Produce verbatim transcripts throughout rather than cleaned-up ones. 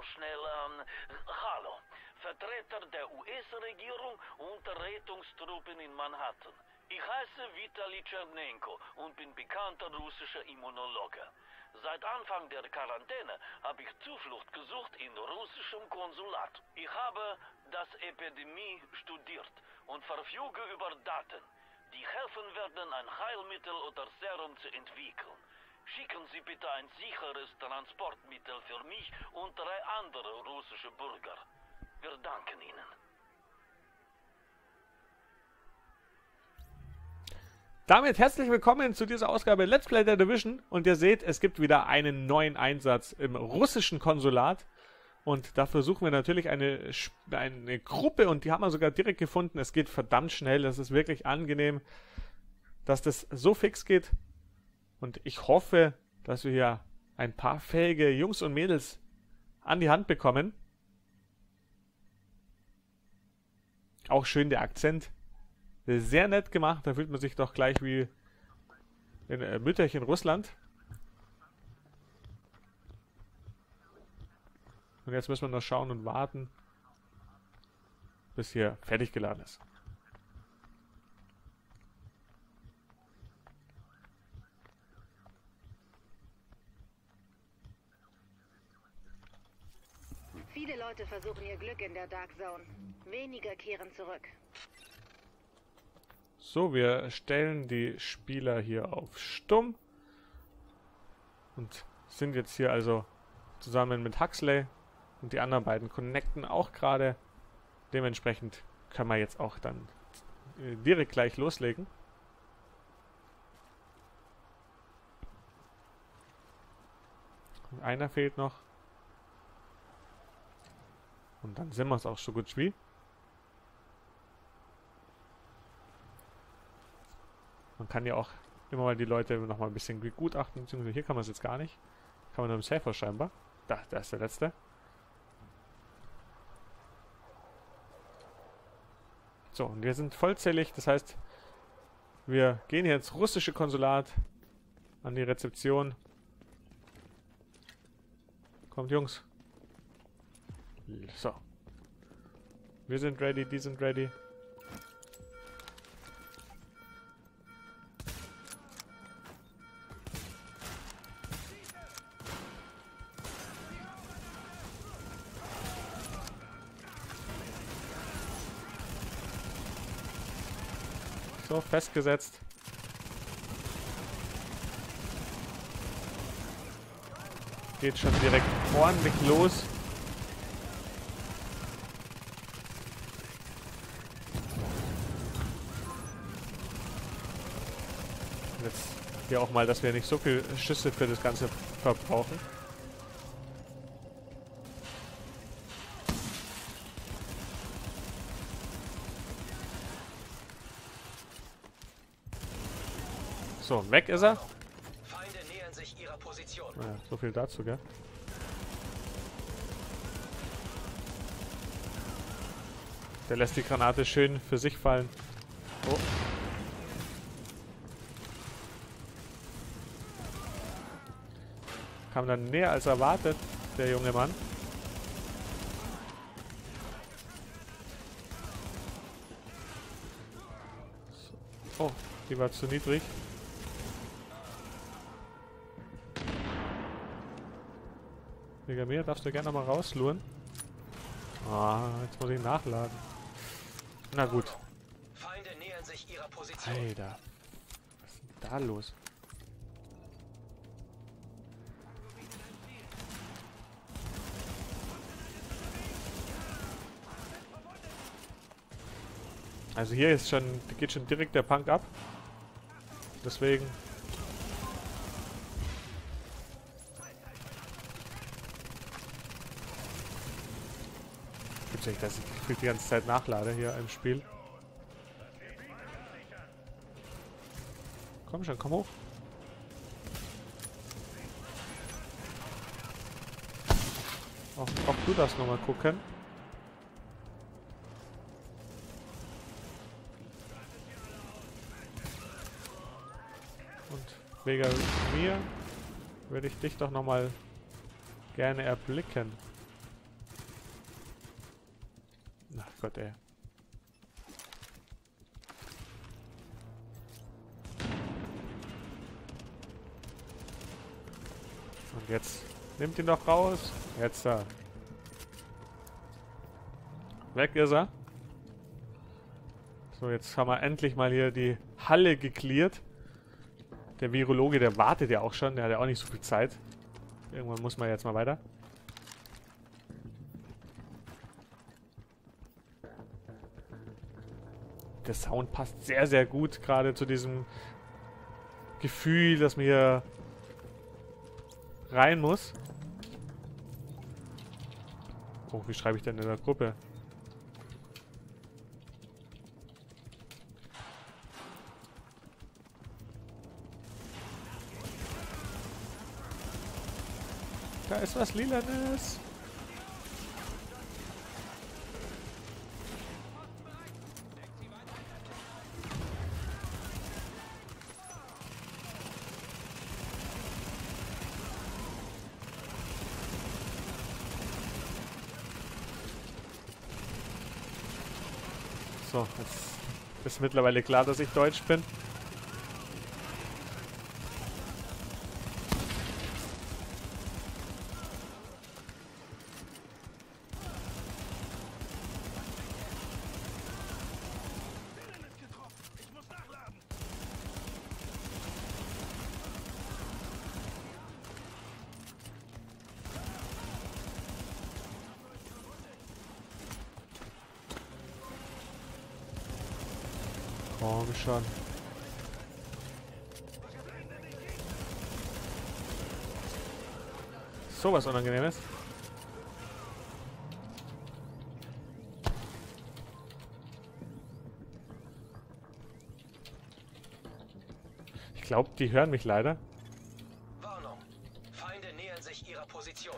schnell an. Hallo, Vertreter der U S-Regierung und der Rettungstruppen in Manhattan. Ich heiße Vitali Tschernenko und bin bekannter russischer Immunologe. Seit Anfang der Quarantäne habe ich Zuflucht gesucht in russischem Konsulat. Ich habe das Epidemie studiert und verfüge über Daten, die helfen werden, ein Heilmittel oder Serum zu entwickeln. Schicken Sie bitte ein sicheres Transportmittel für mich und drei andere russische Bürger. Wir danken Ihnen. Damit herzlich willkommen zu dieser Ausgabe Let's Play The Division. Und ihr seht, es gibt wieder einen neuen Einsatz im russischen Konsulat. Und dafür suchen wir natürlich eine, eine Gruppe und die haben wir sogar direkt gefunden. Es geht verdammt schnell, das ist wirklich angenehm, dass das so fix geht. Und ich hoffe, dass wir hier ein paar fähige Jungs und Mädels an die Hand bekommen. Auch schön der Akzent. Sehr nett gemacht, da fühlt man sich doch gleich wie in äh, Mütterchen Russland. Und jetzt müssen wir noch schauen und warten, bis hier fertig geladen ist. Viele Leute versuchen ihr Glück in der Dark Zone. Weniger kehren zurück. So, wir stellen die Spieler hier auf Stumm und sind jetzt hier also zusammen mit Huxley und die anderen beiden connecten auch gerade. Dementsprechend können wir jetzt auch dann äh, direkt gleich loslegen. Und einer fehlt noch. Und dann sind wir es auch so gut wie. Man kann ja auch immer mal die Leute noch mal ein bisschen begutachten, beziehungsweise hier kann man es jetzt gar nicht. Kann man nur im Safe scheinbar. Da, da ist der letzte. So, und wir sind vollzählig, das heißt, wir gehen jetzt russische Konsulat an die Rezeption. Kommt, Jungs. So. Wir sind ready, die sind ready. So, festgesetzt. Geht schon direkt ordentlich los. Jetzt hier auch mal, dass wir nicht so viel Schüsse für das Ganze verbrauchen. So, weg ist er. Feinde nähern sich ihrer Position. Naja, so viel dazu, gell? Der lässt die Granate schön für sich fallen. Oh. Kam dann näher als erwartet, der junge Mann. So. Oh, die war zu niedrig. Mehr darfst du gerne mal rausluren. Ah, jetzt muss ich nachladen. Na gut. Feinde nähern sich ihrer Position. Alter. Was ist denn da los? Also hier ist schon, geht schon direkt der Punk ab. Deswegen. Dass ich die ganze Zeit nachlade hier im Spiel. Komm schon, komm hoch. Auch, auch du darfst nochmal gucken. Und wegen mir würde ich dich doch nochmal gerne erblicken. Gott, ey. Und jetzt nimmt ihn doch raus. Jetzt da. Weg ist er. So, jetzt haben wir endlich mal hier die Halle geklärt. Der Virologe, der wartet ja auch schon. Der hat ja auch nicht so viel Zeit. Irgendwann muss man jetzt mal weiter. Der Sound passt sehr, sehr gut gerade zu diesem Gefühl, dass man hier rein muss. Oh, wie schreibe ich denn in der Gruppe? Da ist was Lilanes. So, jetzt ist mittlerweile klar, dass ich Deutsch bin. Oh, schon. So was Unangenehmes. Ich glaube, die hören mich leider. Warnung. Feinde nähern sich ihrer Position.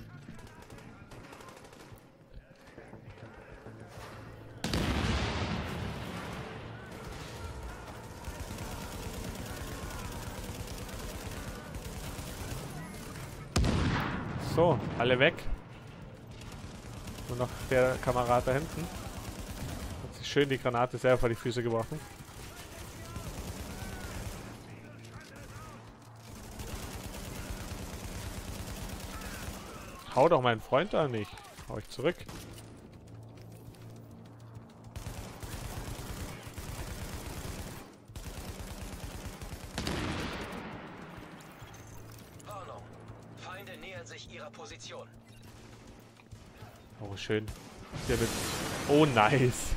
So, alle weg. Nur noch der Kamerad da hinten. Hat sich schön die Granate selber vor die Füße geworfen. Hau doch meinen Freund da nicht. Hau ich zurück. Warnung. Feinde nähern sich ihrer Position. Oh, schön. Hier mit. Oh, nice.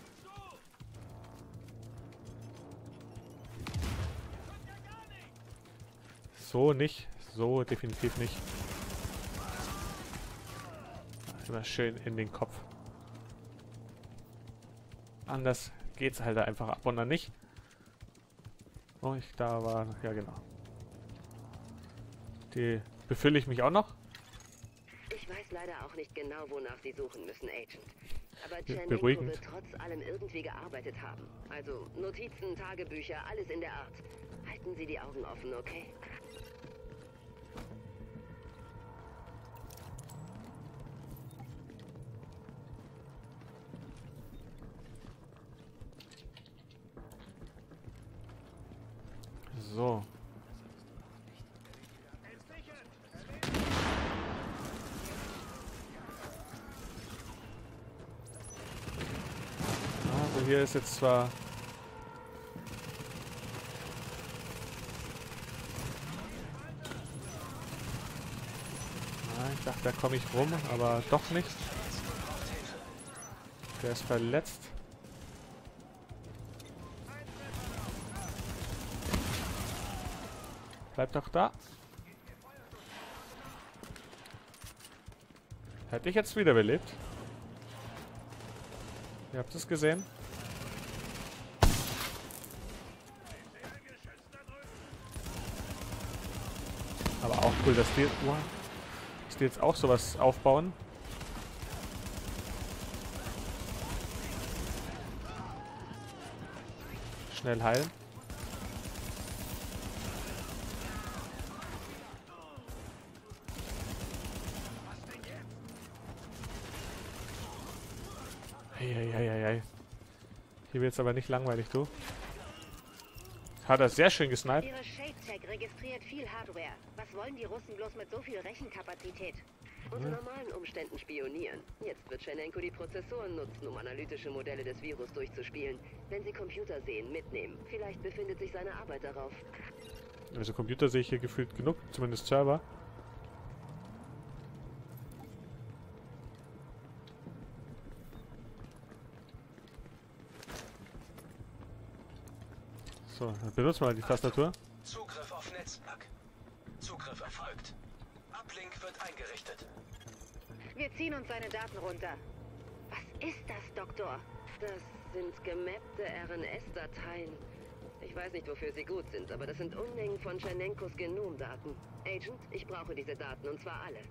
So nicht. So definitiv nicht. Immer schön in den Kopf. Anders geht's halt einfach ab und dann nicht. Oh, ich da war. Ja, genau. Die befülle ich mich auch noch. Ich weiß leider auch nicht genau, wonach Sie suchen müssen, Agent. Aber Be- Tschernenko beruhigend. wird trotz allem irgendwie gearbeitet haben. Also Notizen, Tagebücher, alles in der Art. Halten Sie die Augen offen, okay? So. Also hier ist jetzt zwar ah, ich dachte, da komme ich rum, aber doch nicht. Der ist verletzt. Bleib doch da. Hätte ich jetzt wiederbelebt. Ihr habt es gesehen. Aber auch cool, dass die, wow, dass die jetzt auch sowas aufbauen. Schnell heilen. Eieieiei. Hier wird es aber nicht langweilig, du. Hat er sehr schön gesniped. Ihre Shade-Tech registriert viel Hardware. Was wollen die Russen bloß mit so viel Rechenkapazität? Unter normalen Umständen spionieren. Jetzt wird Tschernenko die Prozessoren nutzen, um analytische Modelle des Virus durchzuspielen. Wenn sie Computer sehen, mitnehmen. Vielleicht befindet sich seine Arbeit darauf. Also Computer sehe ich hier gefühlt genug, zumindest Server. So, dann benutzen wir mal die Tastatur. Zugriff auf Netzwerk. Zugriff erfolgt. Uplink wird eingerichtet. Wir ziehen uns seine Daten runter. Was ist das, Doktor? Das sind gemappte R N S-Dateien. Ich weiß nicht, wofür sie gut sind, aber das sind Unmengen von Tchernenkos Genomdaten. Agent, ich brauche diese Daten, und zwar alle.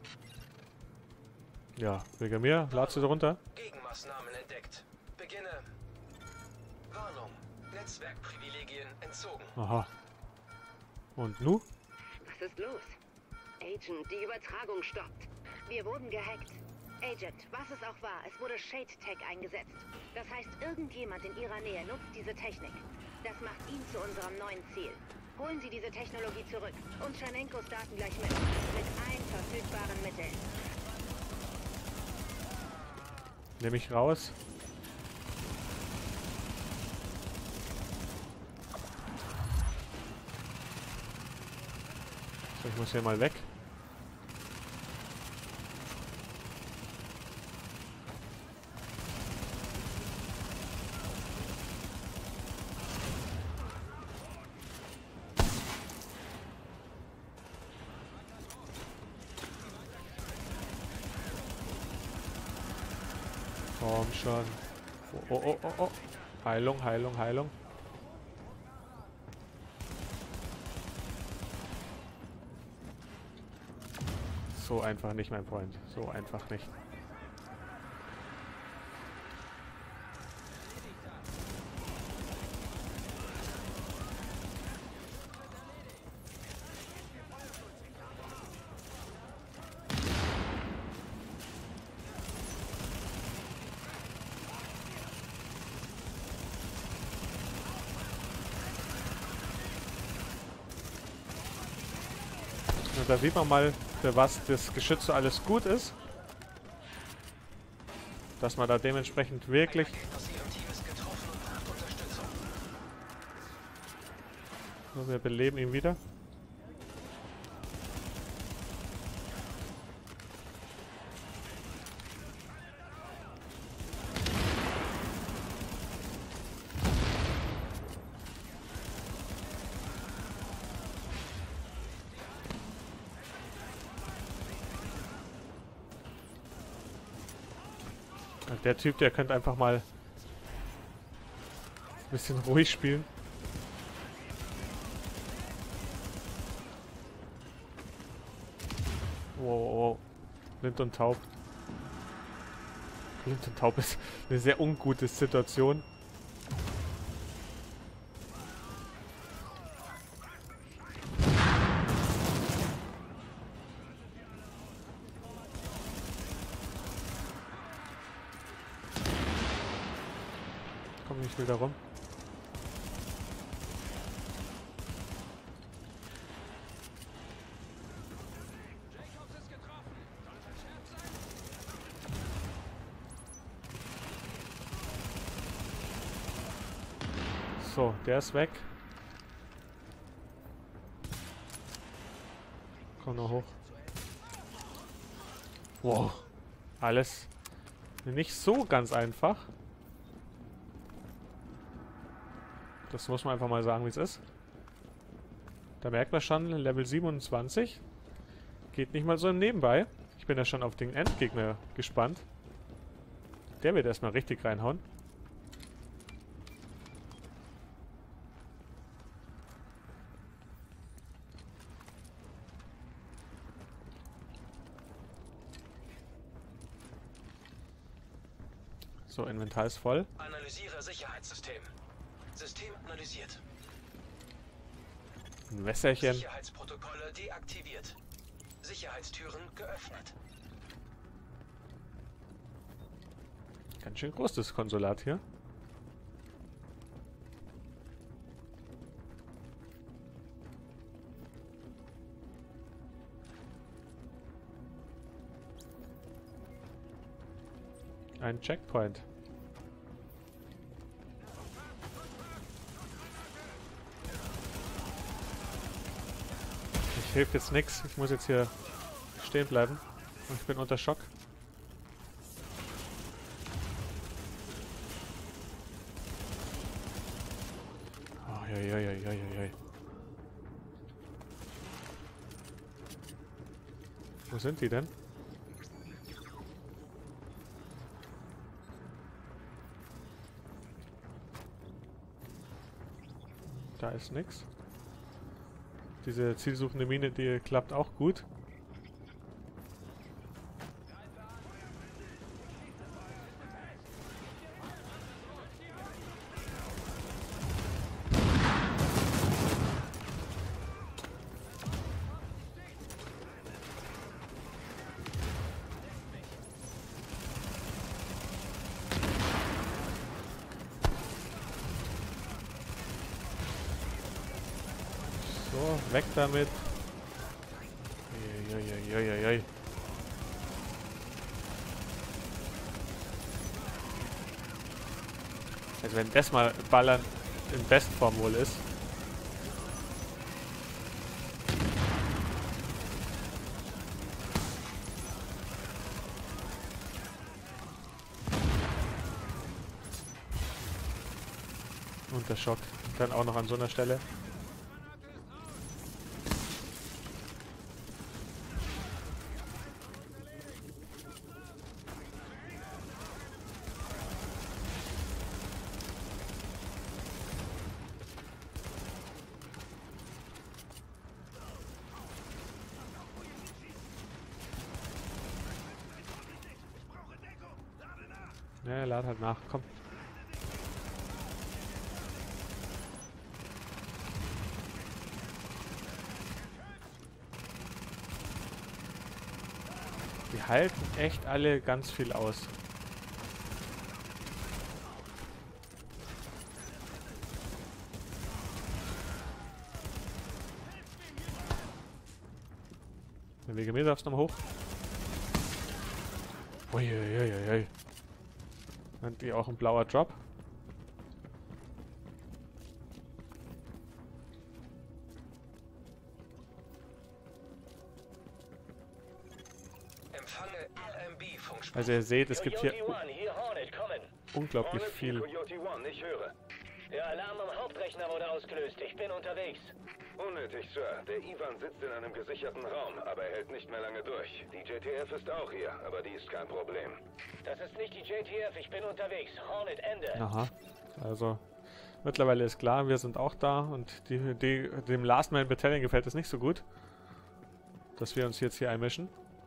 Ja, wegen mir, lad sie runter. Gegenmaßnahmen entdeckt. Beginne. Warnung. Netzwerkprivilegien entzogen. Aha. Und nu? Was ist los? Agent, die Übertragung stoppt. Wir wurden gehackt. Agent, was es auch war, es wurde Shade-Tech eingesetzt. Das heißt, irgendjemand in Ihrer Nähe nutzt diese Technik. Das macht ihn zu unserem neuen Ziel. Holen Sie diese Technologie zurück und Tchernenkos Daten gleich mit. Mit allen verfügbaren Mitteln. Nehme ich raus. So, ich muss hier mal weg. Komm schon. Oh, oh, oh, oh, oh. Heilung, Heilung, Heilung. So einfach nicht, mein Freund. So einfach nicht. Und da sieht man mal, für was das Geschütz so alles gut ist. Dass man da dementsprechend wirklich... So, wir beleben ihn wieder. Der Typ, der könnte einfach mal ein bisschen ruhig spielen. Wow, wow. Blind und taub. Blind und taub ist eine sehr ungute Situation. Komm nicht wieder rum. So, der ist weg. Komm noch hoch. Wow. Alles nicht so ganz einfach. Das muss man einfach mal sagen, wie es ist. Da merkt man schon, Level siebenundzwanzig. Geht nicht mal so nebenbei. Ich bin ja schon auf den Endgegner gespannt. Der wird erstmal richtig reinhauen. So, Inventar ist voll. Analysiere Sicherheitssystem. System analysiert. Ein Wässerchen. Sicherheitsprotokolle deaktiviert. Sicherheitstüren geöffnet. Ganz schön groß, das Konsulat hier. Ein Checkpoint. Ich hilft jetzt nichts. Ich muss jetzt hier stehen bleiben. Und ich bin unter Schock. Oh, ja, ja, ja, ja, ja, ja. Wo sind die denn? Da ist nix. Diese zielsuchende Mine, die klappt auch gut. So, weg damit. Eieieiei. Also wenn das mal Ballern in Bestform wohl ist. Und der Schock. Dann auch noch an so einer Stelle. Ja, lad halt nach, komm. Die halten echt alle ganz viel aus. Wege mir darfst du nochmal hoch. Uiuiuiui. Und die auch ein blauer Drop. Empfange R M B-Funkspruch. Also ihr seht, es gibt hier Hier Hornet, kommen. unglaublich viel. Coyote One, ich höre. Der Alarm am Hauptrechner wurde ausgelöst. Ich bin unterwegs. Unnötig, Sir. Der Ivan sitzt in einem gesicherten Raum, aber er hält nicht mehr lange durch. Die J T F ist auch hier, aber die ist kein Problem. Das ist nicht die J T F, ich bin unterwegs. Hornet, Ende. Aha. Also mittlerweile ist klar, wir sind auch da und die, die, dem Last Man Battalion gefällt es nicht so gut, dass wir uns jetzt hier einmischen.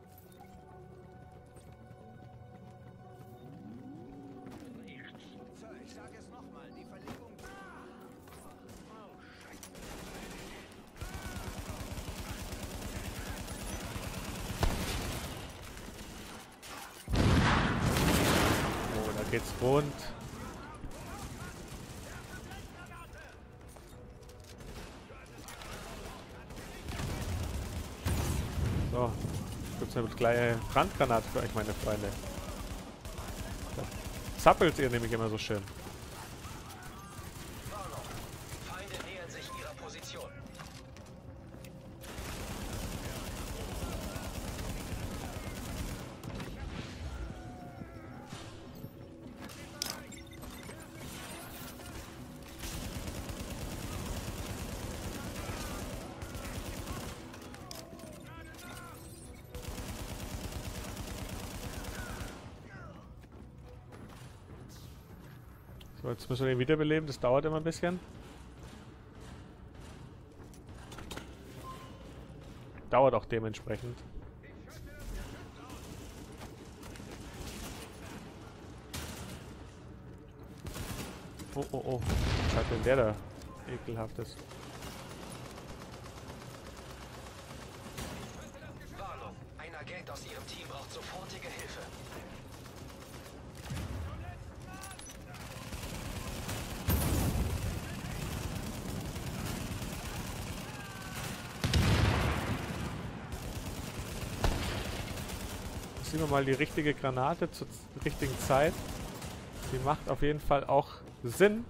Geht's rund. So, gibt's eine kleine Brandgranate für euch, meine Freunde. Da zappelt ihr nämlich immer so schön. Feinde nähern sich ihrer Position. So, jetzt müssen wir den wiederbeleben, das dauert immer ein bisschen. Dauert auch dementsprechend. Oh, oh, oh. Was hat denn der da? Ekelhaftes. Warnung, ein Agent aus Ihrem Team braucht sofortige Hilfe. ziehen wir mal die richtige Granate zur richtigen Zeit. Die macht auf jeden Fall auch Sinn.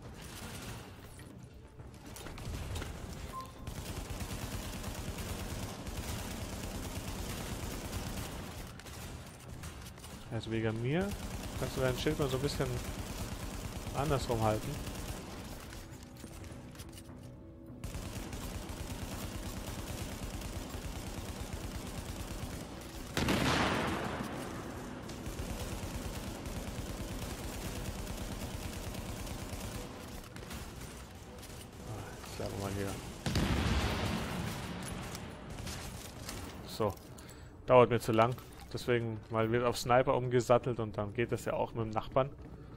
Also wegen mir kannst du dein Schild mal so ein bisschen andersrum halten. Sagen wir mal hier. So. Dauert mir zu lang. Deswegen mal wird auf Sniper umgesattelt und dann geht das ja auch mit dem Nachbarn.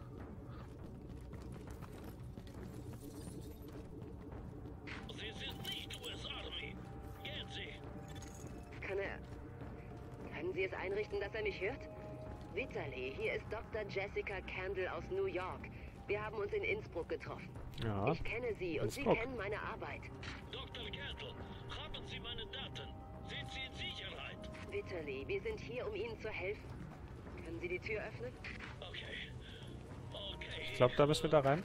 Sie sind nicht U S-Army. Gehen Sie. Kann er... Können Sie es einrichten, dass er mich hört? Vitali, hier ist Doktor Jessica Candle aus New York. Wir haben uns in Innsbruck getroffen. Ja. Ich kenne Sie und Innsbruck. Sie kennen meine Arbeit. Doktor Candle, haben Sie meine Daten? Sind Sie in Sicherheit? Vitali, wir sind hier, um Ihnen zu helfen. Können Sie die Tür öffnen? Okay. Okay. Ich glaube, da müssen wir da rein.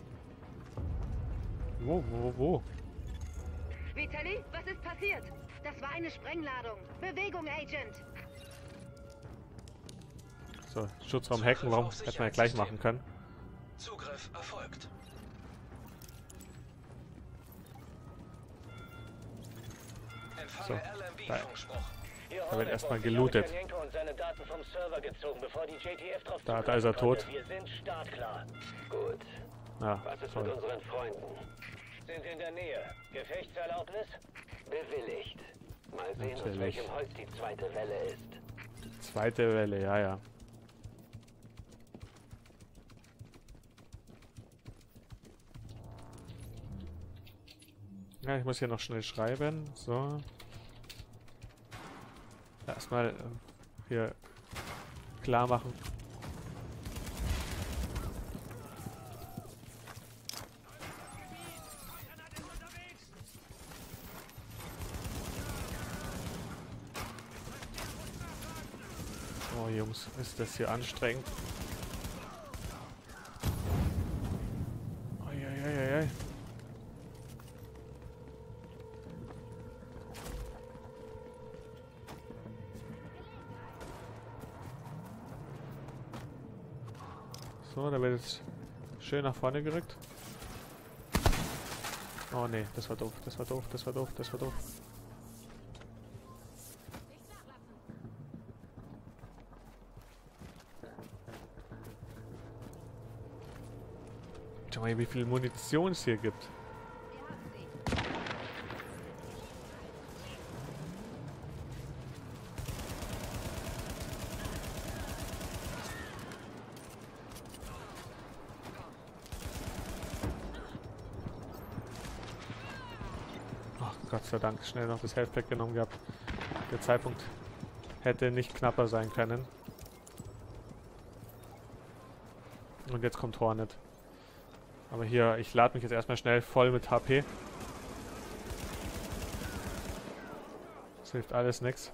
Wo, wo, wo? Vitali, was ist passiert? Das war eine Sprengladung. Bewegung, Agent. So, Schutzraum hacken, warum hätten wir ja gleich machen können? Zugriff erfolgt. So, Empfange L M B-Funkspruch. da wird erstmal gelootet. Und seine Daten vom Server gezogen, bevor die J T F drauf Da, da ist er tot. Wir sind startklar. Gut. Ja, Was ist mit toll. unseren Freunden? Sind in der Nähe. Gefechtserlaubnis? Bewilligt. Mal sehen, aus Natürlich. welchem Holz die zweite Welle ist. Zweite Welle, ja, ja. Ja, ich muss hier noch schnell schreiben. So. Erstmal ähm, hier klar machen. Oh Jungs, ist das hier anstrengend. Eieieiei. So, da wird jetzt schön nach vorne gerückt. Oh ne, das war doof, das war doof, das war doof, das war doof. Schau mal, wie viel Munition es hier gibt. Ach, Gott sei Dank, schnell noch das Healthpack genommen gehabt. Der Zeitpunkt hätte nicht knapper sein können. Und jetzt kommt Hornet. Aber hier, ich lade mich jetzt erstmal schnell voll mit H P. Das hilft alles nix.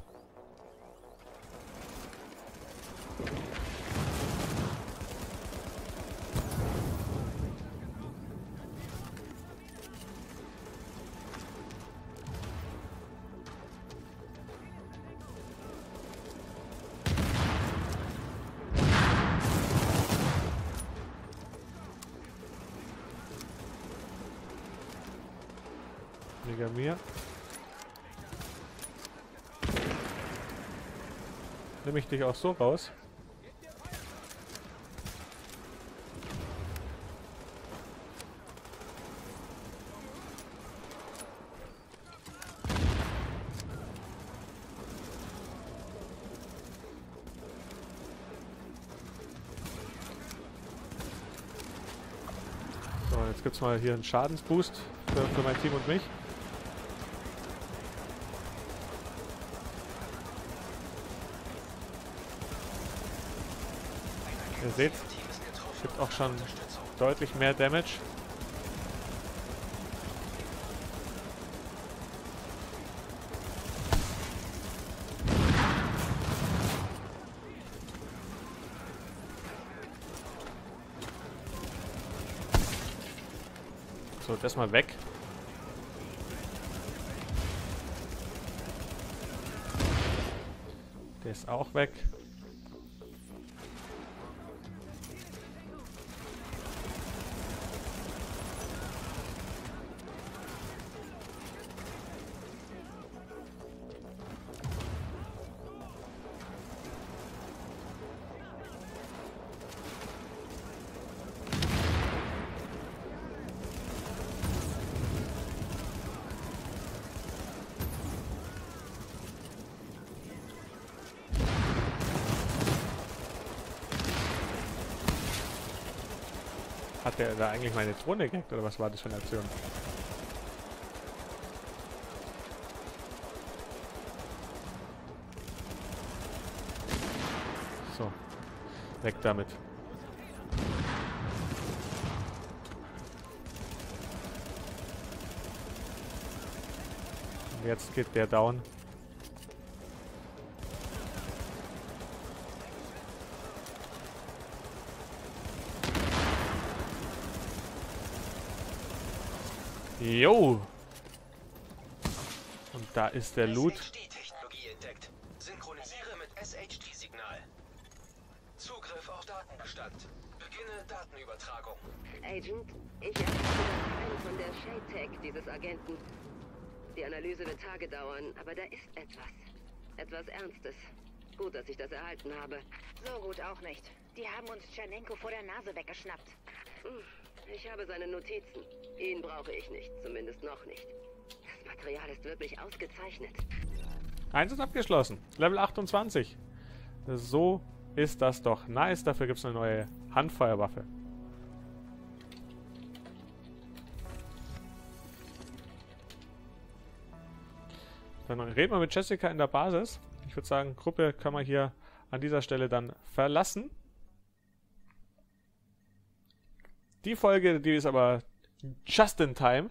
Mega mir. Nehme ich dich auch so raus? So, jetzt gibt es mal hier einen Schadensboost für, für mein Team und mich. Ihr seht, es gibt auch schon deutlich mehr Damage. So, das mal weg. Der ist auch weg. Hat der da eigentlich meine Drohne gehackt oder was war das für eine Aktion? So. Weg damit. Und jetzt geht der down. Jo! Und da ist der Loot. S H D-Technologie entdeckt. Synchronisiere mit S H D-Signal. Zugriff auf Datenbestand. Beginne Datenübertragung. Agent, ich erhalte Dateien von der Shade-Tech dieses Agenten. Die Analyse wird Tage dauern, aber da ist etwas. Etwas Ernstes. Gut, dass ich das erhalten habe. So gut auch nicht. Die haben uns Tschernenko vor der Nase weggeschnappt. Hm. Ich habe seine Notizen. Ihn brauche ich nicht, zumindest noch nicht. Das Material ist wirklich ausgezeichnet. Eins ist abgeschlossen. Level achtundzwanzig. So ist das doch nice. Dafür gibt es eine neue Handfeuerwaffe. Dann reden wir mit Jessica in der Basis. Ich würde sagen, Gruppe können wir hier an dieser Stelle dann verlassen. Die Folge, die ist aber just in time.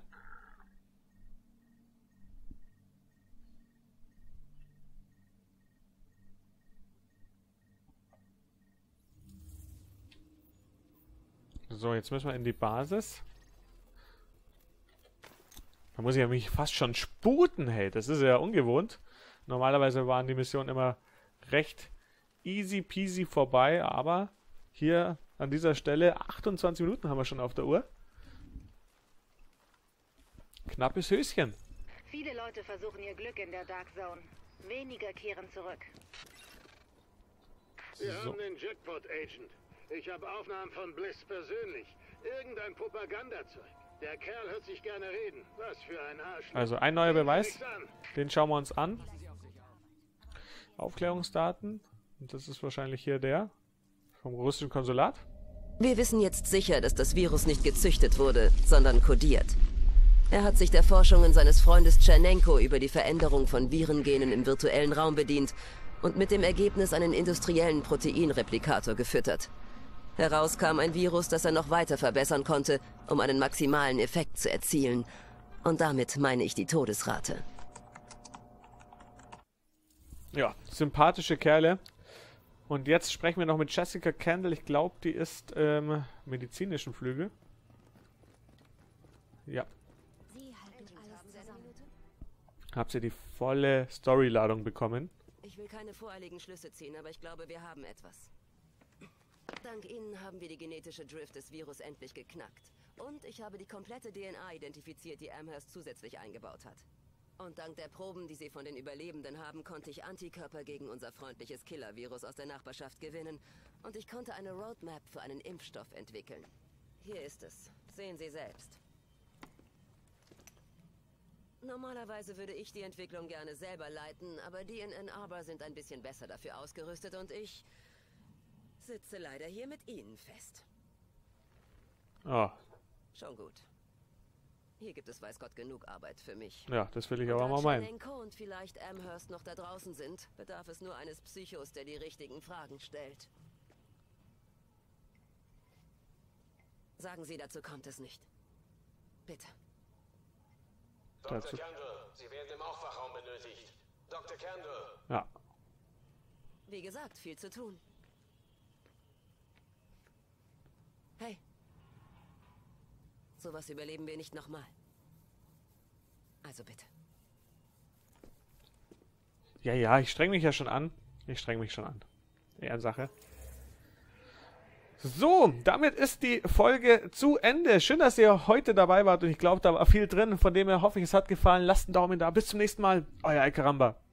So, jetzt müssen wir in die Basis. Da muss ich ja mich fast schon sputen, hey. Das ist ja ungewohnt. Normalerweise waren die Missionen immer recht easy peasy vorbei, aber hier an dieser Stelle achtundzwanzig Minuten haben wir schon auf der Uhr. Knappes Höschen. Viele Leute versuchen ihr Glück in der Dark Zone. Weniger kehren zurück. Wir So. haben den Jackpot, Agent. Ich habe Aufnahmen von Bliss persönlich. Irgendein Propagandazeug. Der Kerl hört sich gerne reden. Was für ein Arschloch. Also ein neuer Beweis. Nichts an. Den schauen wir uns an. Aufklärungsdaten. Und das ist wahrscheinlich hier der vom russischen Konsulat. Wir wissen jetzt sicher, dass das Virus nicht gezüchtet wurde, sondern kodiert. Er hat sich der Forschungen seines Freundes Tschernenko über die Veränderung von Virengenen im virtuellen Raum bedient und mit dem Ergebnis einen industriellen Proteinreplikator gefüttert. Heraus kam ein Virus, das er noch weiter verbessern konnte, um einen maximalen Effekt zu erzielen. Und damit meine ich die Todesrate. Ja, sympathische Kerle. Und jetzt sprechen wir noch mit Jessica Kendall. Ich glaube, die ist im ähm, medizinischen Flügel. Ja. Habt ihr die volle Storyladung bekommen? Ich will keine voreiligen Schlüsse ziehen, aber ich glaube, wir haben etwas. Dank Ihnen haben wir die genetische Drift des Virus endlich geknackt. Und ich habe die komplette D N A identifiziert, die Amherst zusätzlich eingebaut hat. Und dank der Proben, die Sie von den Überlebenden haben, konnte ich Antikörper gegen unser freundliches Killer-Virus aus der Nachbarschaft gewinnen. Und ich konnte eine Roadmap für einen Impfstoff entwickeln. Hier ist es. Sehen Sie selbst. Normalerweise würde ich die Entwicklung gerne selber leiten, aber die in Ann Arbor sind ein bisschen besser dafür ausgerüstet und ich sitze leider hier mit Ihnen fest. Oh, Schon gut. Hier gibt es weiß Gott genug Arbeit für mich. ja, das will ich Und aber da mal meinen. Tschernenko und vielleicht Amherst noch da draußen sind, bedarf es nur eines Psychos, der die richtigen Fragen stellt. Sagen Sie, dazu kommt es nicht. Bitte. Dazu- Doktor Kendall, Sie werden im Aufwachraum benötigt. Doktor Kendall. Ja. Wie gesagt, viel zu tun. Hey. Sowas überleben wir nicht nochmal. Also bitte. Ja, ja, ich streng mich ja schon an. Ich streng mich schon an. Ehrensache. So, damit ist die Folge zu Ende. Schön, dass ihr heute dabei wart und ich glaube, da war viel drin. Von dem her hoffe ich, es hat gefallen. Lasst einen Daumen da. Bis zum nächsten Mal. Euer Alcaramba.